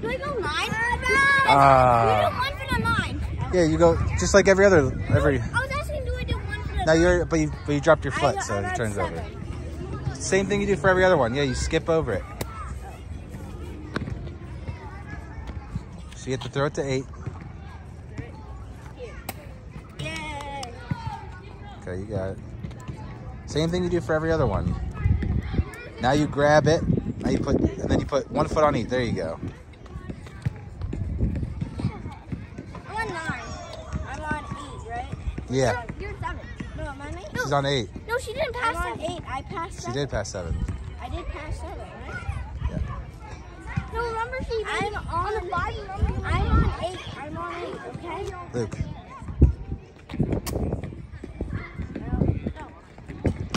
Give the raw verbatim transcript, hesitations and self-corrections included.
Do I go nine? Uh, we do one for the nine. Yeah, you go just like every other every. I was asking, do I do one for the Now nine? you're, but you, but you dropped your foot, I, so I it turns seven. over. Same thing you do for every other one. Yeah, you skip over it. So you have to throw it to eight. Yay. Okay, you got it. Same thing you do for every other one. Now you grab it. Now you put, and then you put one foot on each. There you go. I'm on nine. I'm on eight, right? Yeah. You're, you're seven. No, I'm on eight. She's on eight. No, she didn't pass I'm on eight. I passed She seven. did pass seven. I did pass seven, right? Yeah. No, remember she I'm on, on the five. I'm on eight. I'm on eight, okay? Luke.